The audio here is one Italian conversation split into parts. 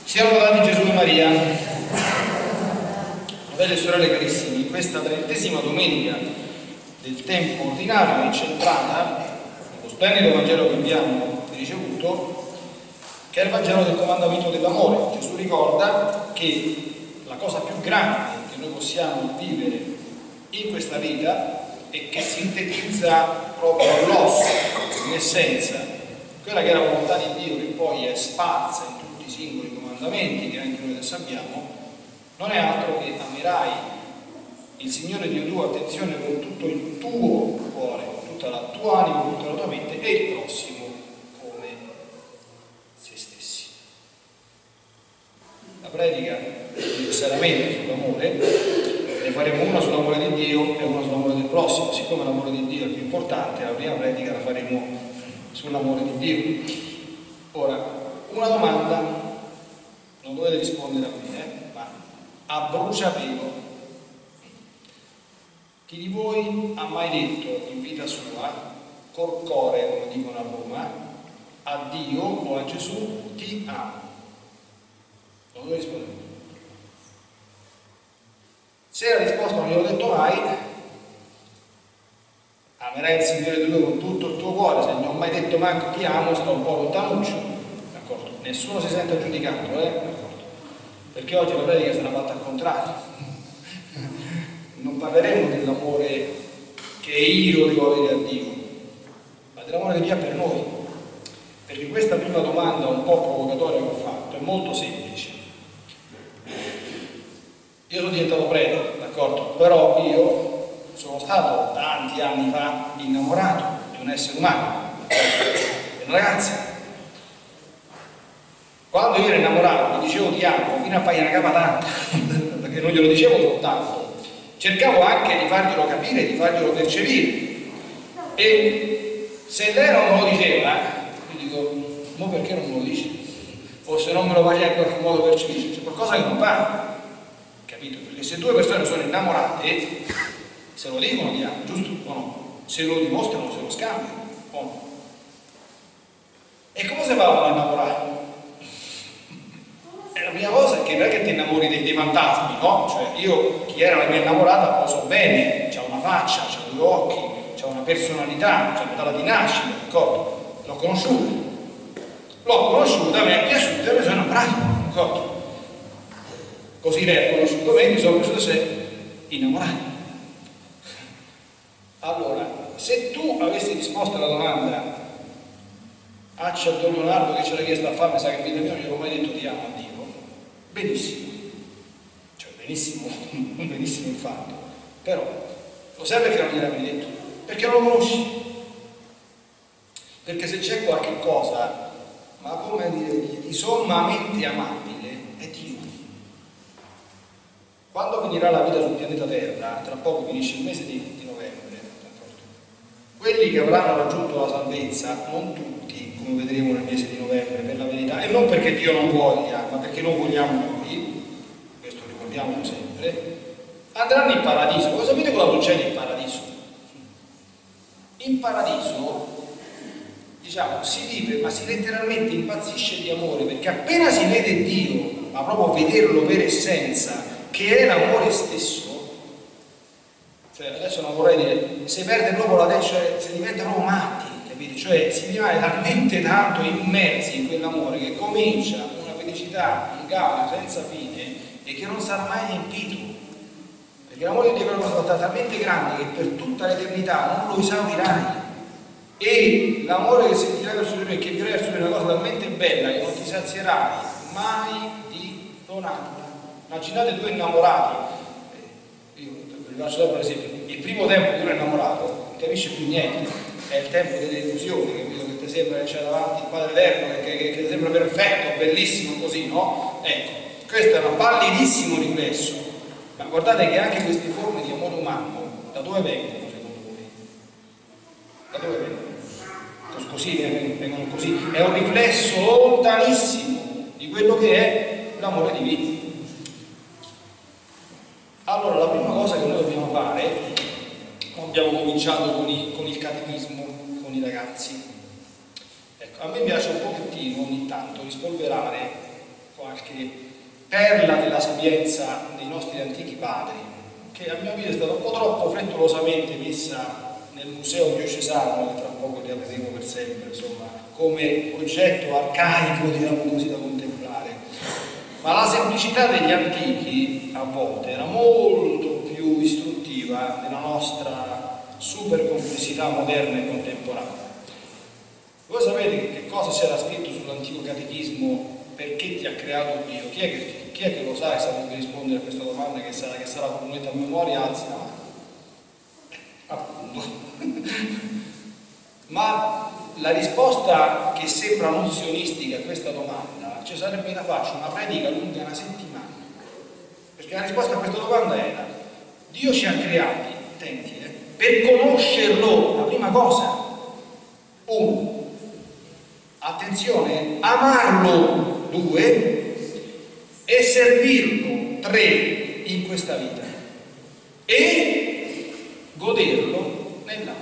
Siamo lodati Gesù e Maria. Fratelli e sorelle carissimi, in questa 30ª domenica del tempo ordinario è incentrata nello splendido Vangelo che abbiamo ricevuto, che è il Vangelo del comandamento dell'amore. Gesù ricorda che la cosa più grande che noi possiamo vivere in questa vita e che sintetizza proprio all'osso, in essenza, quella che è la volontà di Dio, che poi è sparsa in tutti i singoli comandamenti che anche noi adesso abbiamo, non è altro che amerai il Signore Dio tuo, attenzione, con tutto il tuo cuore, con tutta la tua anima, con tutta la tua mente, e il prossimo come se stessi. La predica necessariamente sull'amore, ne faremo una sull'amore di Dio e una sull'amore del prossimo. Siccome l'amore di Dio è più importante, la prima predica la faremo sull'amore di Dio. Ora, una domanda, non dovete rispondere a me, ma a bruciapelo. Chi di voi ha mai detto in vita sua, col cuore, come dicono a Roma, a Dio o a Gesù, ti amo? Non dovete rispondere. Se la risposta non gliel'ho detto mai, amerai il Signore Dio con tutto il tuo cuore. Se non ho mai detto manco ti amo, sto un po' lontanuccio, d'accordo? Nessuno si sente giudicato, d'accordo? Perché oggi la predica sarà fatta al contrario. Non parleremo dell'amore che io devo avere a Dio, ma dell'amore che Dio ha per noi. Perché questa prima domanda un po' provocatoria che ho fatto è molto semplice. Io sono diventato prete, d'accordo? Però io sono stato tanti anni fa innamorato di un essere umano, di una ragazza. Quando io ero innamorato, mi dicevo ti amo, fino a fargli una capa tanta, perché non glielo dicevo soltanto, cercavo anche di farglielo capire, di farglielo percepire. E se lei non me lo diceva, io dico, ma perché non me lo dici? O se non me lo vai in qualche modo percepisce, c'è qualcosa che non va, capito? Perché se due persone sono innamorate, se lo dicono ti amo, giusto o no? Se lo dimostrano, se lo scambiano o no? E come si fa a innamorare? La prima cosa è che non è che ti innamori dei fantasmi, no? Cioè io, chi era la mia innamorata, lo so bene, c'ha una faccia, c'ha due occhi, c'ha una personalità, c'ha data di nascita, d'accordo? L'ho conosciuta, mi è piaciuta e mi sono innamorato, d'accordo? Così lei ha conosciuto me, mi sono conosciuto se innamorato. Allora, se tu avessi risposto alla domanda Accia Don Leonardo che ce l'ha chiesto a fare, mi sa che in vita mia non gli avevo mai detto ti amo a Dio, benissimo, cioè benissimo, non benissimo il fatto, però lo sai perché non gliel'avevi detto? Perché non lo conosci, perché se c'è qualche cosa, ma come dire, di sommamente amabile, è Dio. Quando finirà la vita sul pianeta Terra, tra poco finisce il mese di novembre, quelli che avranno raggiunto la salvezza, non tutti, come vedremo nel mese di novembre, per la verità, e non perché Dio non voglia, ma perché non vogliamo noi, questo ricordiamolo sempre, andranno in paradiso. Cosa sapete cosa succede in paradiso? In paradiso, diciamo, si vive, ma si letteralmente impazzisce di amore, perché appena si vede Dio, ma proprio vederlo per essenza, che è l'amore stesso, cioè adesso non vorrei dire, si perde proprio la testa, cioè si diventa proprio matti, capite? Cioè si rimane talmente tanto immersi in quell'amore che comincia una felicità, un gaudio senza fine e che non sarà mai riempito, perché l'amore di Dio è una cosa talmente grande che per tutta l'eternità non lo esaurirai, e l'amore che sentirai verso di lui e che vivrai verso di lui è una cosa talmente bella che non ti sazierai mai di donarla. Immaginate due innamorati, io vi faccio dopo un esempio, il primo tempo che uno è innamorato non capisce più niente, è il tempo delle illusioni, capito? Che ti sembra che c'è davanti il Padre Eterno, che ti sembra perfetto, bellissimo così, no? Ecco, questo è un pallidissimo riflesso, ma guardate che anche queste forme di amore umano, da dove vengono secondo voi? Da dove vengono? Così vengono così, è un riflesso lontanissimo di quello che è l'amore divino. Allora, la prima cosa che noi dobbiamo fare, abbiamo cominciato con il catechismo, con i ragazzi. Ecco, a me piace un pochettino ogni tanto rispolverare qualche perla della sapienza dei nostri antichi padri, che a mio avviso è stata un po' troppo frettolosamente messa nel museo diocesano, che tra poco riapriremo per sempre, insomma, come oggetto arcaico, diciamo così, da contemplare. Ma la semplicità degli antichi a volte era molto più istruttiva della nostra super complessità moderna e contemporanea. Voi sapete che cosa c'era scritto sull'antico catechismo? Perché ti ha creato Dio? Chi è che lo sa e saprebbe rispondere a questa domanda, che sarà comunità a memoria? Alzi la mano. Appunto. Ma la risposta che sembra nozionistica a questa domanda, ci sarebbe da farci una predica lunga una settimana, perché la risposta a questa domanda era: Dio ci ha creati, attenti, per conoscerlo, la prima cosa. Uno, attenzione, amarlo. Due, e servirlo. Tre, in questa vita, e goderlo nell'altra.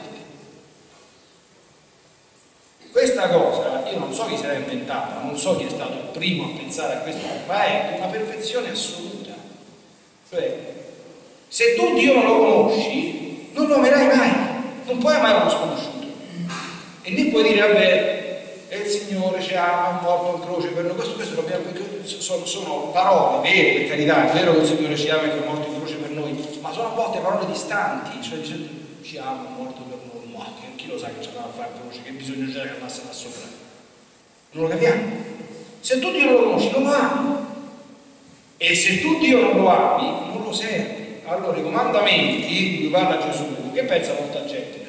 Questa cosa io non so chi se l'ha inventata, non so chi è stato il primo a pensare a questo, ma è una perfezione assoluta. Cioè, se tu Dio non lo conosci, non lo amerai mai, non puoi amare uno sconosciuto, e né puoi dire vabbè, e il Signore ci ama, è morto in croce per noi. Questo sono parole vere, per carità, è vero che il Signore ci ama e che è morto in croce per noi, ma sono a volte parole distanti, cioè dice ci ama, è morto per noi, ma chi lo sa che ci andava a fare in croce, che bisogno c'era che andasse da sopra? Non lo capiamo. Se tu Dio non lo conosci, non lo ami, e se tu Dio non lo ami, non lo servi. Allora i comandamenti di cui parla Gesù, che pensa molta gente?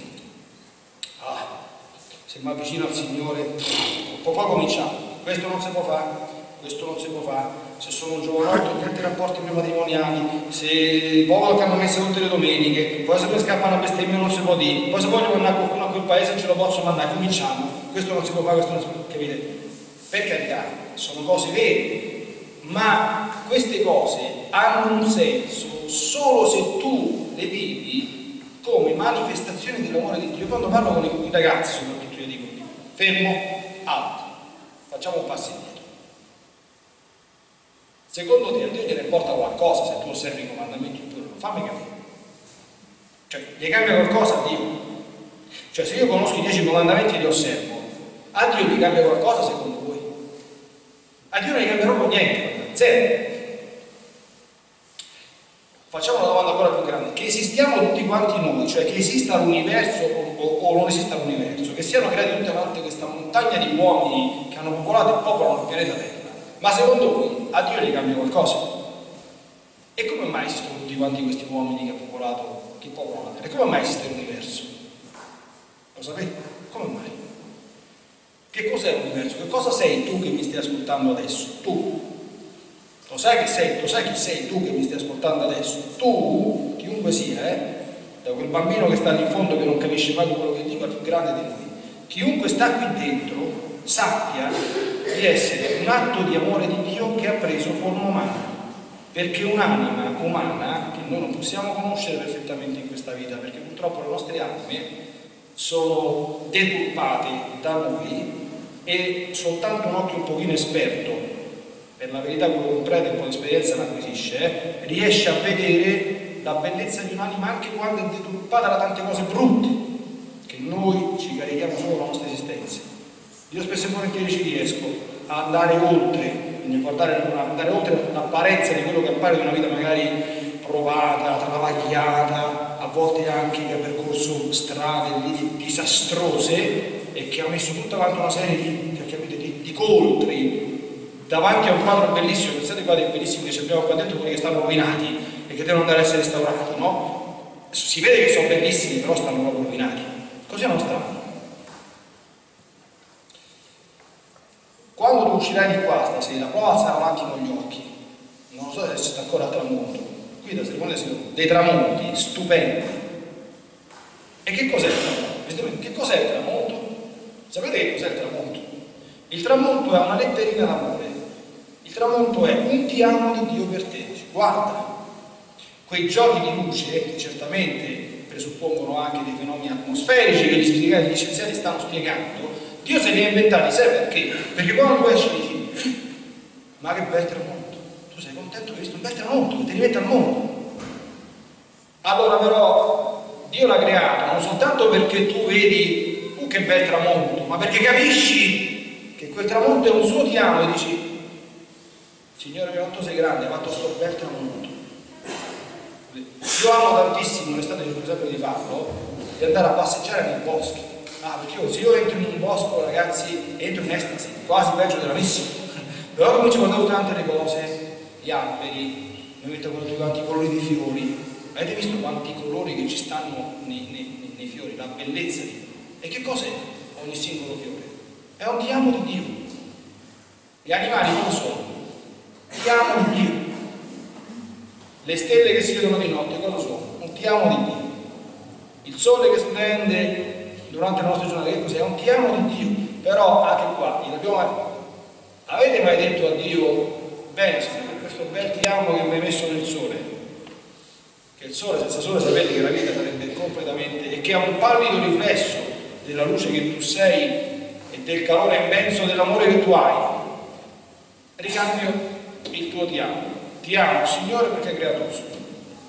Se mi avvicino al Signore, poi cominciamo, questo non si può fare, questo non si può fare, se sono un giovanotto niente rapporti prematrimoniali, se poi che hanno messo tutte le domeniche, poi se mi scappano a bestemmia non si può dire, poi se voglio mandare qualcuno a quel paese ce lo posso mandare, cominciamo, questo non si può fare, questo non si può, capite? Per carità, sono cose vere, ma queste cose hanno un senso solo se tu le vivi come manifestazioni dell'amore di Dio. Quando parlo con i ragazzi soprattutto, io dico fermo, alto, facciamo un passo indietro. Secondo te a Dio gliene importa qualcosa se tu osservi i comandamenti oppure no? Fammi capire. Cioè, gli cambia qualcosa a Dio? Cioè, se io conosco i 10 comandamenti e li osservo, a Dio gli cambia qualcosa secondo voi? A Dio non gli cambia proprio niente, zero. Facciamo una domanda ancora più grande: che esistiamo tutti quanti noi, cioè che esista l'universo o non esista l'universo, che siano creati tutte quante questa montagna di uomini che hanno popolato e popolano il pianeta Terra, ma secondo voi a Dio gli cambia qualcosa? E come mai esistono tutti quanti questi uomini che popolano la Terra? E come mai esiste l'universo? Lo sapete? Come mai? Che cos'è l'universo? Che cosa sei tu che mi stai ascoltando adesso? Tu. Lo sai chi sei tu che mi stai ascoltando adesso? Tu, chiunque sia, da quel bambino che sta lì in fondo che non capisce mai quello che dico al più grande di noi, chiunque sta qui dentro sappia di essere un atto di amore di Dio che ha preso forma umana, perché un'anima umana che noi non possiamo conoscere perfettamente in questa vita, perché purtroppo le nostre anime sono deturpate da noi e soltanto un occhio un pochino esperto, per la verità quello che un prete un po' di esperienza l'acquisisce, riesce a vedere la bellezza di un'anima anche quando è deturpata da tante cose brutte che noi ci carichiamo solo la nostra esistenza. Io spesso e volentieri ci riesco a andare oltre, quindi andare oltre l'apparenza di quello che appare di una vita magari provata, travagliata, a volte anche che ha percorso strade disastrose e che ha messo tutta quanta una serie di coltri davanti a un quadro bellissimo. Pensate ai quadri bellissimi che abbiamo qua dentro, quelli che stanno rovinati e che devono andare a essere restaurati, no? Si vede che sono bellissimi, però stanno proprio rovinati. Così è la nostra anima. Quando tu uscirai di qua stasera, prova a alzare un attimo gli occhi. Non lo so se sta ancora al tramonto. Qui da Sermone dei tramonti stupendi. E che cos'è il tramonto? Che cos'è il tramonto? Sapete che cos'è il tramonto? Il tramonto è una letterina d'amore. Il tramonto è un ti amo di Dio per te. Guarda, quei giochi di luce che certamente presuppongono anche dei fenomeni atmosferici che gli scienziati stanno spiegando, Dio se li ha inventati, sai perché? Perché quando tu esci dici Ma che bel tramonto! Tu sei contento che hai visto un bel tramonto, che ti rimette al mondo. Allora però Dio l'ha creato non soltanto perché tu vedi che bel tramonto, ma perché capisci che quel tramonto è un suo ti amo e dici: Signore mio, quanto sei grande, hai fatto sto bel tramonto. Io amo tantissimo, l'estate cerco sempre di farlo, di andare a passeggiare nei boschi. Perché se io entro in un bosco, ragazzi, entro in estasi, quasi peggio della messa. Però comincio a guardare tante le cose, gli alberi, mi metto con tutti quanti i colori di fiori. Avete visto quanti colori che ci stanno nei fiori, la bellezza di Dio? E che cos'è ogni singolo fiore? È un ti amo di Dio. Gli animali cosa sono? Ti amo di Dio. Le stelle che si vedono di notte cosa sono? Un ti amo di Dio. Il sole che splende durante la nostra giornata, che cos'è? Un ti amo di Dio. Però anche qua, avete mai detto a Dio: bene Signore, questo bel ti amo che mi hai messo nel sole? Che il sole, senza sole sapete che la vita sarebbe completamente, e che è un pallido riflesso della luce che tu sei e del calore immenso dell'amore che tu hai. Ricambio il tuo ti amo. Ti amo Signore perché hai creato il sole.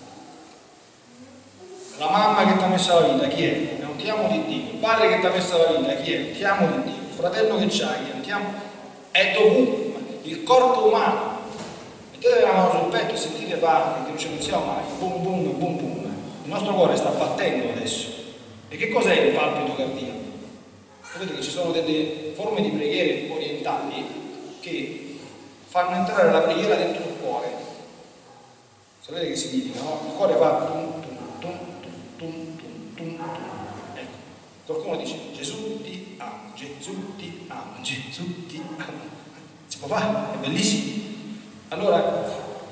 La mamma che ti ha messo la vita, chi è? È un ti amo di Dio. Il padre che ti ha messo la vita, chi è? Ti amo di Dio. Il fratello che c'hai, ti amo. È dovunque. Il corpo umano. Mettete la mano sul petto e sentite fare, perché non ci pensiamo mai. Boom, boom, boom, boom. Il nostro cuore sta battendo adesso. E che cos'è il palpito cardiaco? Sapete che ci sono delle forme di preghiere orientali che fanno entrare la preghiera dentro il cuore. Sapete che significa, no? Il cuore fa tum tum tum tum tum tum tum. Ecco, qualcuno dice: Gesù ti amo, Gesù ti amo, Gesù ti amo. Si può fare, è bellissimo. Allora,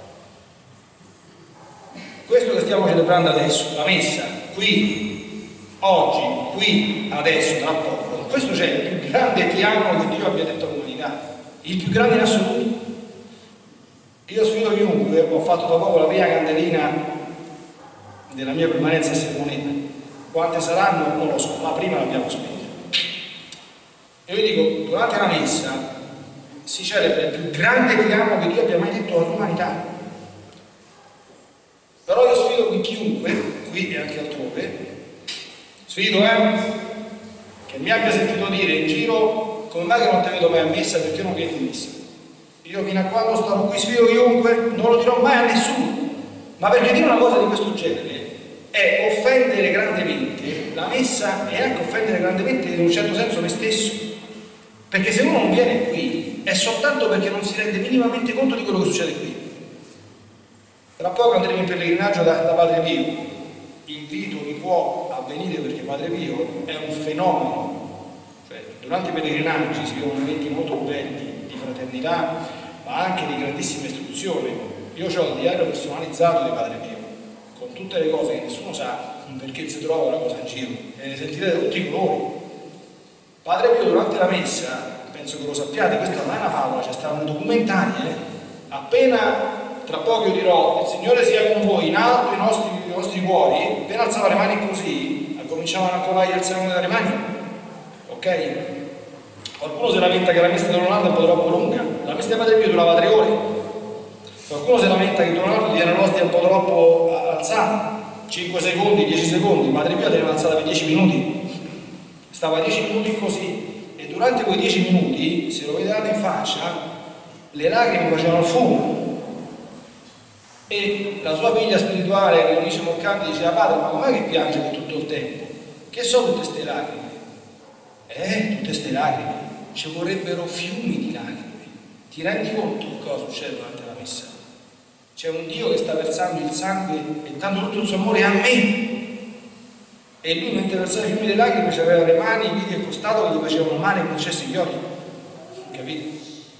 questo che stiamo celebrando adesso, la messa, qui, oggi, qui, adesso, tra poco, questo c'è il più grande ti amo che Dio abbia detto all'umanità, il più grande in assoluto. Io sfido chiunque, ho fatto da poco la prima candelina della mia permanenza a Sermoneta. Quante saranno? Non lo so, la prima l'abbiamo spenta. E io dico, durante la messa si celebra il più grande ti amo che Dio abbia mai detto all'umanità. Però io sfido qui chiunque, qui e anche altrove, sfido che mi abbia sentito dire in giro: come mai che non ti vedo mai a messa, perché non vieni in messa? Io fino a quando starò qui sfido chiunque, non lo dirò mai a nessuno. Ma perché dire una cosa di questo genere è offendere grandemente la messa e anche offendere grandemente in un certo senso me stesso. Perché se uno non viene qui è soltanto perché non si rende minimamente conto di quello che succede qui. Tra poco andremo in pellegrinaggio da Padre Pio. Invito chi può a venire, perché Padre Pio è un fenomeno. Cioè, durante i pellegrinaggi si vivono eventi molto belli di fraternità, ma anche di grandissima istruzione. Io ho il diario personalizzato di Padre Pio, con tutte le cose che nessuno sa perché si trova una cosa in giro, e ne sentirete tutti i colori. Padre Pio durante la messa, penso che lo sappiate, questa non è una favola, c'è stato un documentario, appena tra poco io dirò: il Signore sia con voi, in alto i nostri cuori, appena alzava le mani così, cominciavano a colare il sermone dalle mani, ok? Qualcuno si lamenta che la messa di Don Leonardo è un po' troppo lunga, la messa di Padre Pio durava 3 ore. Qualcuno si lamenta che Don Leonardo tiene l'ostia un po' troppo alzata, 5 secondi, 10 secondi, Padre Pio teneva alzata per 10 minuti, stava 10 minuti così, e durante quei 10 minuti, se lo vedete in faccia, le lacrime facevano il fumo. E la sua figlia spirituale, Leonice Morcanti, diceva: padre, ma com'è che piange per tutto il tempo? Che sono tutte queste lacrime? Tutte queste lacrime, ci vorrebbero fiumi di lacrime. Ti rendi conto di cosa succede durante la messa? C'è un Dio che sta versando il sangue e dando tutto il suo amore a me. E lui, mentre versava i fiumi di lacrime, aveva le mani, i piedi al costato che gli facevano male con cesso gli occhi. Capite?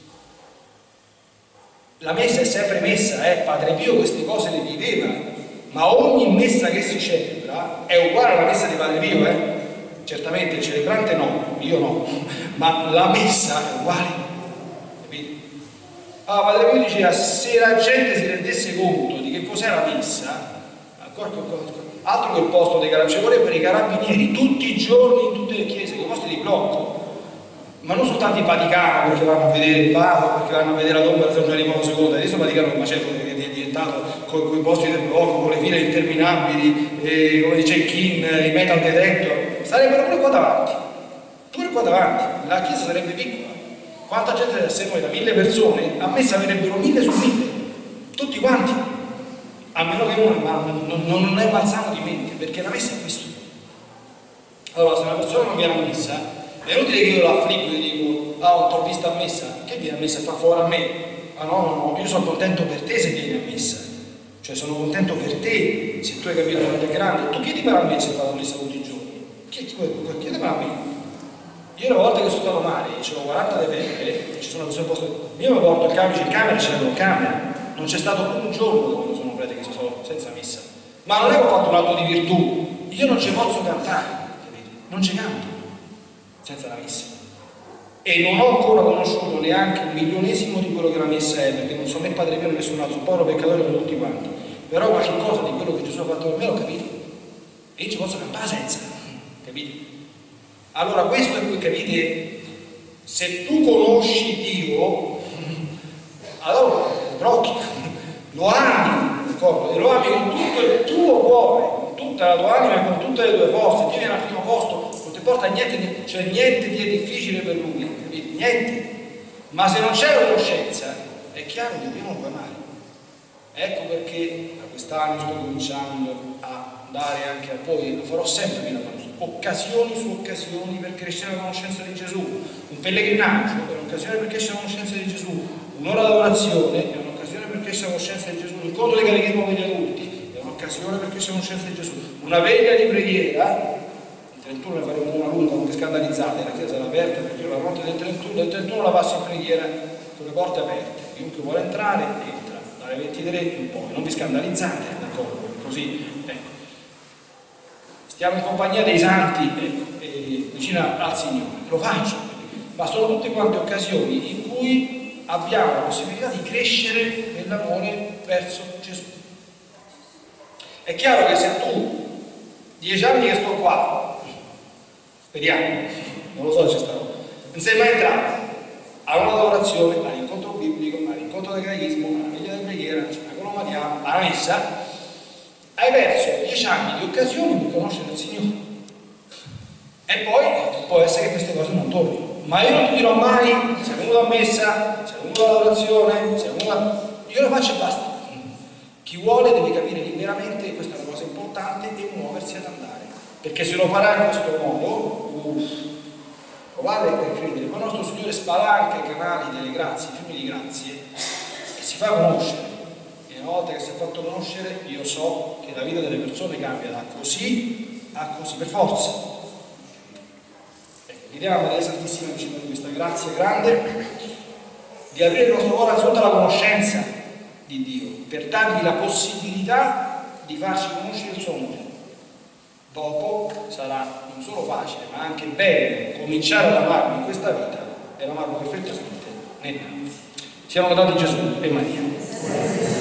La messa è sempre messa, Padre Pio queste cose le viveva, ma ogni messa che si celebra è uguale alla messa di Padre Pio, Certamente il celebrante no, io no, ma la messa è uguale, capite? Allora Padre Pio diceva: se la gente si rendesse conto di che cos'è la messa, altro che il posto dei carabinieri, ci vorrebbero i carabinieri tutti i giorni in tutte le chiese, con i posti di blocco. ma non soltanto il Vaticano, perché vanno a vedere il Papa, perché vanno a vedere la tomba di San Giovanni Paolo II, adesso il Vaticano è un macello che è diventato con i posti del blocco, con le file interminabili, con i check-in, i metal detector, sarebbero pure qua davanti, la chiesa sarebbe piccola. Quanta gente se noi da 1000 persone, a me sarebbero 1000 su 1000, tutti quanti, a meno che uno non è balzato di mente, perché la messa è questo. Allora, se una persona non viene a messa, è inutile che io l'affliggo e gli dico, ah, non t'ho vista a messa, che viene a messa e fa fuori a me? Ah no, io sono contento per te se vieni a messa, cioè sono contento per te, se tu hai capito quanto è grande, tu chiedi per a me se fai la messa tutti i giorni, chiedi per a me. Io una volta che sono stato male, c'erano 40 di febbre, ci sono persone posto, io mi porto il camice in camera e ce l'avevo in camera, non c'è stato un giorno quando sono prete che sono senza messa, ma non è che ho fatto un atto di virtù, io non ci posso cantare, capite? Non ci canto senza la messa, e non ho ancora conosciuto neanche un milionesimo di quello che la messa è, perché non sono né Padre Pio né nessun altro, un povero peccatore come tutti quanti, però qualche cosa di quello che Gesù ha fatto per me l'ho capito e io ci posso cantare senza, capite? Allora questo è qui, capite? Se tu conosci Dio, allora lo ami, d'accordo? E lo ami con tutto il tuo cuore, con tutta la tua anima e con tutte le tue forze. Dio viene al primo posto, non ti porta a niente, cioè niente di difficile per lui, capite? Niente. Ma se non c'è conoscenza, è chiaro che Dio non può amare. Ecco perché da quest'anno sto cominciando a dare anche a voi, lo farò sempre fino a quando occasioni su occasioni per crescere la conoscenza di Gesù, un pellegrinaggio è un'occasione per crescere la conoscenza di Gesù, un'ora d'adorazione è un'occasione per crescere la conoscenza di Gesù, l'incontro di catechismo per gli adulti è un'occasione per crescere la conoscenza di Gesù, una veglia di preghiera, il 31 ne faremo una lunga, non vi scandalizzate, la chiesa è aperta perché io la notte del 31 la passo in preghiera con le porte aperte, chiunque vuole entrare entra, dalle 23 in poi, non vi scandalizzate, d'accordo? Così, ecco. Stiamo in compagnia dei santi vicino al Signore, lo faccio, ma sono tutte quante occasioni in cui abbiamo la possibilità di crescere nell'amore verso Gesù. È chiaro che se tu 10 anni che sto qua, speriamo, non lo so se ci starò, non sei mai entrato a un'adorazione, all'incontro biblico, all'incontro del catechismo, alla veglia di preghiera, alla colomatiana, alla messa, hai perso 10 anni di occasioni per conoscere il Signore. E poi può essere che queste cose non tornino. Ma io non ti dirò mai, sei venuto a messa, sei venuto all'adorazione, sei venuto a... Io lo faccio e basta. Chi vuole deve capire liberamente che questa è una cosa importante e muoversi ad andare. Perché se lo farà in questo modo, provate a credere, ma il nostro Signore spalanca i canali delle grazie, i fiumi di grazie, e si fa conoscere. Una volta che si è fatto conoscere, io so che la vita delle persone cambia da così a così, per forza. Ecco, chiediamo a Maria Santissima vicino di questa grazia grande di aprire il nostro cuore anzitutto alla conoscenza di Dio, per dargli la possibilità di farci conoscere il suo amore. Dopo sarà non solo facile, ma anche bello cominciare ad amarlo in questa vita e ad amarlo perfettamente nell'altro. Siamo lodati Gesù e Maria.